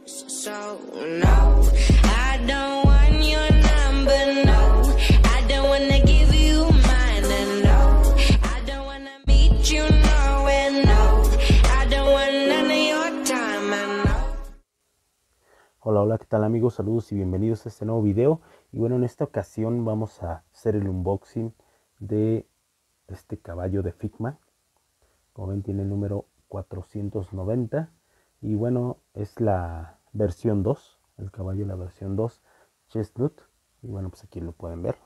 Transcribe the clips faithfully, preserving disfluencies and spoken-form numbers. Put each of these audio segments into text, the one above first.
So no, I don't want your number, no. I don't wanna give you mine, and no. I don't wanna meet you nowhere, no. I don't want none of your time, and no. Hola, hola, ¿qué tal amigos? Saludos y bienvenidos a este nuevo video. Y bueno, en esta ocasión vamos a hacer el unboxing de este caballo de Figma. Como ven, tiene el número cuatrocientos noventa. Y bueno, es la versión dos, el caballo la versión dos Chestnut. Y bueno, pues aquí lo pueden ver.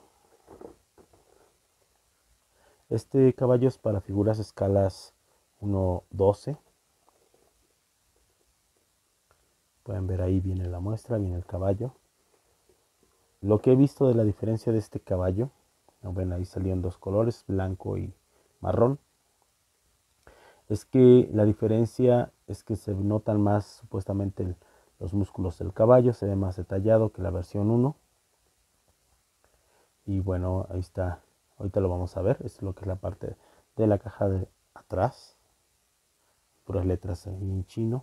Este caballo es para figuras escalas uno doce. Pueden ver ahí viene la muestra, viene el caballo. Lo que he visto de la diferencia de este caballo, ven ahí salían dos colores, blanco y marrón, es que la diferencia es que se notan más supuestamente el, los músculos del caballo, se ve más detallado que la versión uno. Y bueno, ahí está, ahorita lo vamos a ver, es lo que es la parte de la caja de atrás, puras letras en chino.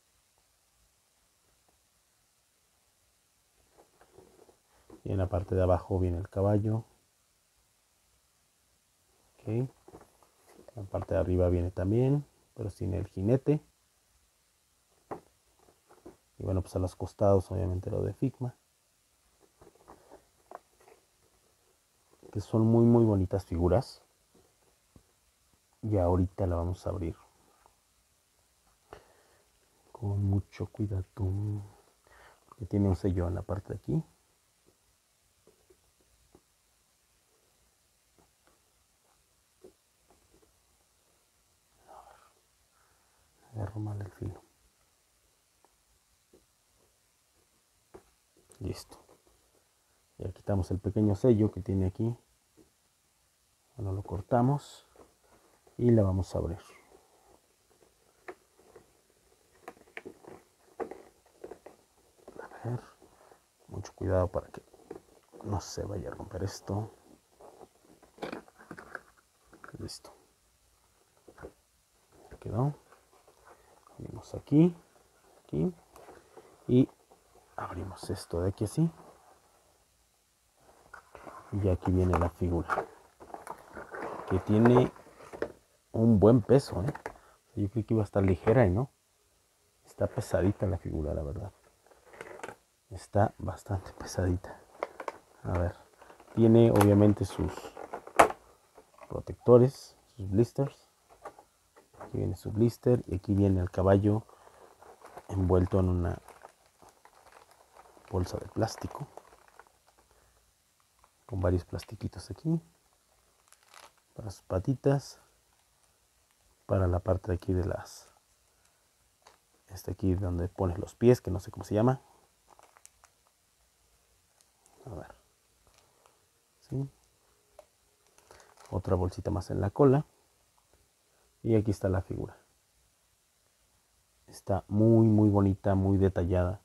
Y en la parte de abajo viene el caballo. Okay. La parte de arriba viene también, pero sin el jinete. Y bueno, pues a los costados obviamente lo de Figma. Que son muy muy bonitas figuras. Y ahorita la vamos a abrir. Con mucho cuidado. Porque tiene un sello en la parte de aquí. Agarro mal el filo. Listo. Ya quitamos el pequeño sello que tiene aquí. Bueno, lo cortamos y la vamos a abrir. A ver, mucho cuidado para que no se vaya a romper esto. Listo. Ya quedó. Abrimos aquí, aquí y abrimos esto de aquí así. Y aquí viene la figura, que tiene un buen peso, ¿eh? Yo creí que iba a estar ligera y no. Está pesadita la figura, la verdad. Está bastante pesadita. A ver, tiene obviamente sus protectores, sus blisters. Aquí viene su blister y aquí viene el caballo envuelto en una bolsa de plástico con varios plastiquitos aquí para sus patitas, para la parte de aquí de las este aquí donde pones los pies, que no sé cómo se llama. A ver, ¿sí? Otra bolsita más en la cola y aquí está la figura. Está muy muy bonita, muy detallada.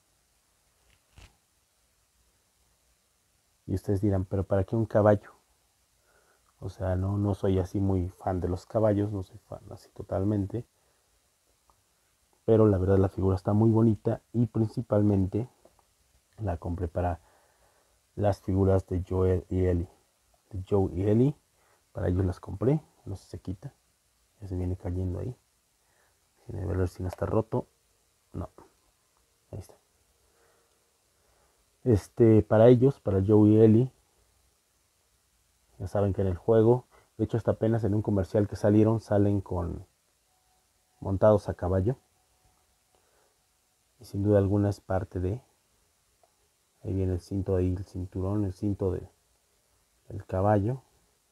Y ustedes dirán, pero ¿para qué un caballo? O sea, no, no soy así muy fan de los caballos, no soy fan así totalmente. Pero la verdad la figura está muy bonita y principalmente la compré para las figuras de Joe y Ellie. De Joe y Ellie, para ellos las compré, no sé si se quita, ya se viene cayendo ahí. Tiene que ver si no está roto. No, ahí está. Este, para ellos, para Joe y Ellie, ya saben que en el juego, de hecho hasta apenas en un comercial que salieron, salen con montados a caballo. Y sin duda alguna es parte de, ahí viene el cinto ahí, el cinturón, el cinto de, del caballo.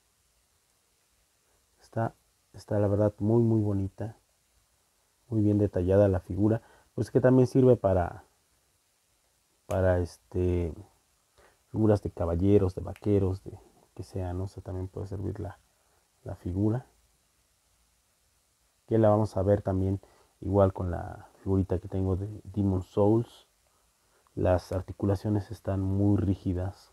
Está, está la verdad muy muy bonita, muy bien detallada la figura, pues que también sirve para, para este, figuras de caballeros, de vaqueros, de que sea, no sé, también puede servir la, la figura. Que la vamos a ver también igual con la figurita que tengo de Demon Souls. Las articulaciones están muy rígidas.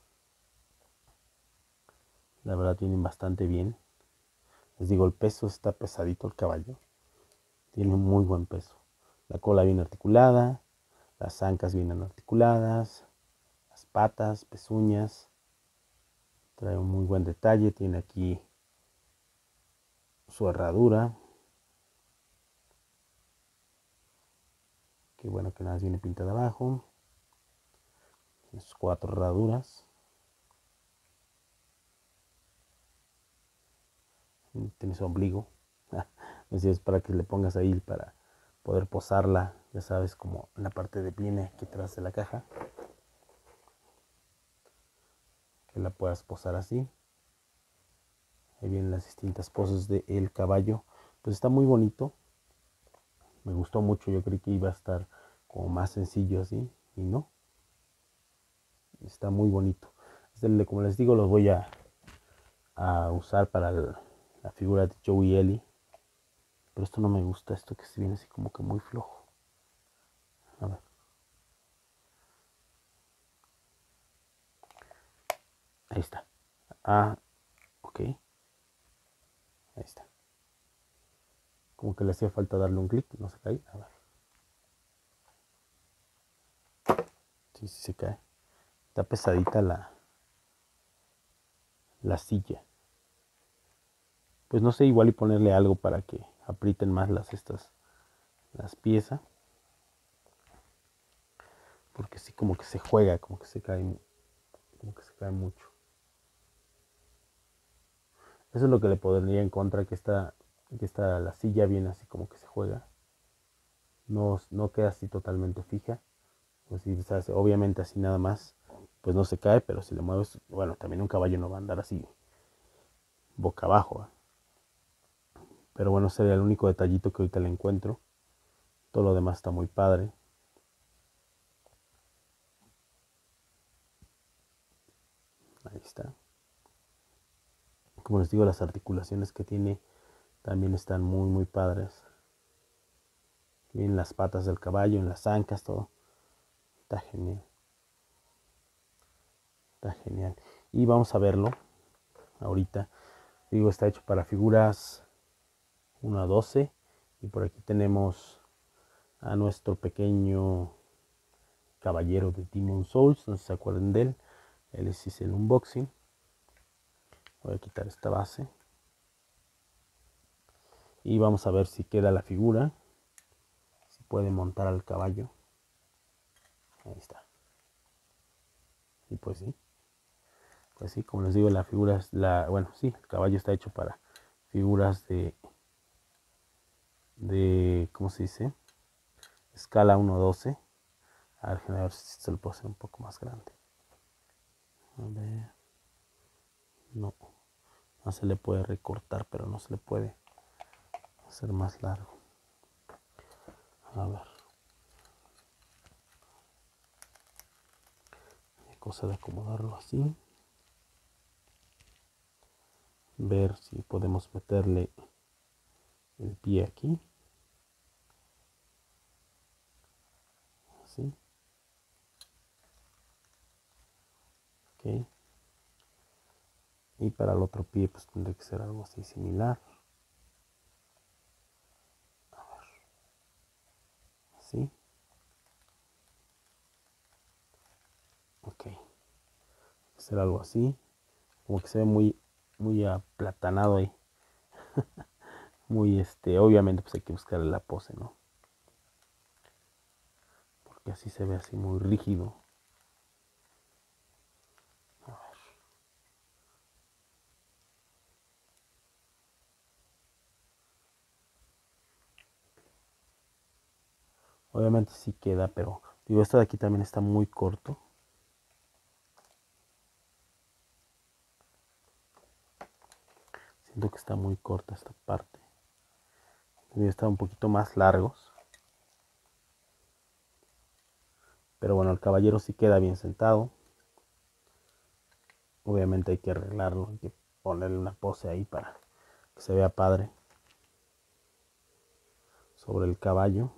La verdad vienen bastante bien. Les digo, el peso está pesadito el caballo. Tiene muy buen peso. La cola bien articulada. Las ancas vienen articuladas, las patas, pezuñas. Trae un muy buen detalle, tiene aquí su herradura. Qué bueno que nada más viene pintada abajo. Tiene sus cuatro herraduras. Tiene su ombligo. Así es para que le pongas ahí para poder posarla, ya sabes, como en la parte de viene aquí atrás de la caja. Que la puedas posar así. Ahí vienen las distintas poses del caballo. Pues está muy bonito. Me gustó mucho. Yo creí que iba a estar como más sencillo así. Y no. Está muy bonito. Este, como les digo, los voy a, a usar para el, la figura de Joe y Ellie. Pero esto no me gusta. Esto que se viene así como que muy flojo. A ver. Ahí está. Ah, ok. Ahí está. Como que le hacía falta darle un clic, no se cae. A ver. Sí, sí se cae. Está pesadita la, la silla. Pues no sé, igual y ponerle algo para que aprieten más las estas las piezas. Porque sí como que se juega, como que se cae, como que se cae mucho. Eso es lo que le podría en contra, que esta, que esta la silla viene así como que se juega. No, no queda así totalmente fija. Pues si se hace, obviamente así nada más, pues no se cae, pero si le mueves, bueno, también un caballo no va a andar así boca abajo. ¿eh? Pero bueno, sería el único detallito que ahorita le encuentro. Todo lo demás está muy padre. Ahí está. Como les digo, las articulaciones que tiene también están muy, muy padres. En las patas del caballo, en las ancas, todo. Está genial. Está genial. Y vamos a verlo ahorita. Digo, está hecho para figuras uno a doce. Y por aquí tenemos a nuestro pequeño caballero de Demon's Souls. No sé si se acuerdan de él. Él hice el unboxing. Voy a quitar esta base. Y vamos a ver si queda la figura. Si puede montar al caballo. Ahí está. Y pues sí. Pues sí, como les digo, la figura es la. Bueno, sí, el caballo está hecho para figuras de. de ¿cómo se dice? Escala uno a doce. A ver, a ver si se lo puedo hacer un poco más grande. A ver. No. No se le puede recortar, pero no se le puede hacer más largo. A ver. Hay cosa de acomodarlo así. Ver si podemos meterle el pie aquí. Así. Ok. Y para el otro pie pues tendría que ser algo así similar. A ver. Así. Ok. Hacer algo así. Como que se ve muy, muy aplatanado ahí. Muy este, obviamente pues hay que buscarle la pose, ¿no? Porque así se ve así muy rígido. A ver. Obviamente sí queda, pero digo, esta de aquí también está muy corto. Siento que está muy corta esta parte. Debería estar un poquito más largos. Pero bueno, el caballero sí queda bien sentado. Obviamente hay que arreglarlo, hay que ponerle una pose ahí para que se vea padre sobre el caballo.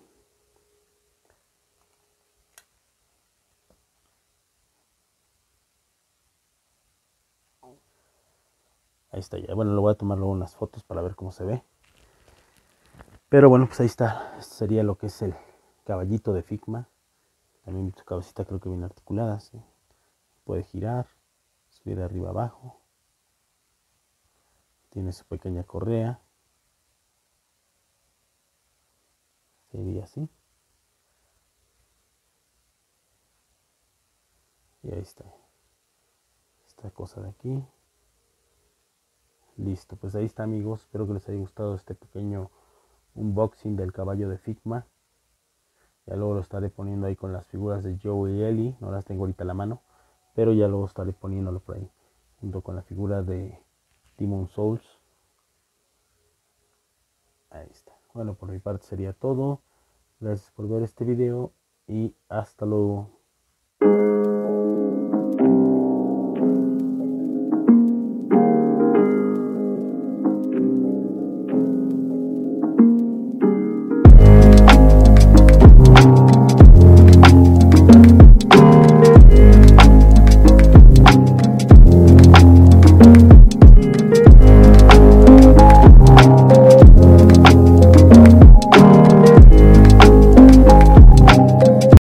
Ahí está ya. Bueno, le voy a tomar luego unas fotos para ver cómo se ve. Pero bueno, pues ahí está. Esto sería lo que es el caballito de Figma. También su cabecita creo que bien articulada, ¿sí? Puede girar, subir arriba abajo. Tiene su pequeña correa. Sería así. Y ahí está. Esta cosa de aquí. Listo, pues ahí está, amigos. Espero que les haya gustado este pequeño unboxing del caballo de Figma. Ya luego lo estaré poniendo ahí con las figuras de Joe y Ellie. No las tengo ahorita a la mano, pero ya luego estaré poniéndolo por ahí, junto con la figura de Demon Souls. Ahí está. Bueno, por mi parte sería todo. Gracias por ver este video y hasta luego.